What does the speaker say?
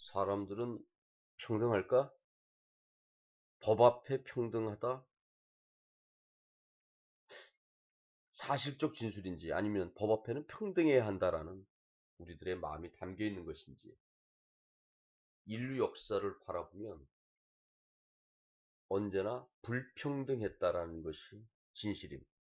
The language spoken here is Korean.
사람들은 평등할까? 법 앞에 평등하다? 사실적 진술인지 아니면 법 앞에는 평등해야 한다라는 우리들의 마음이 담겨 있는 것인지 인류 역사를 바라보면 언제나 불평등했다라는 것이 진실입니다.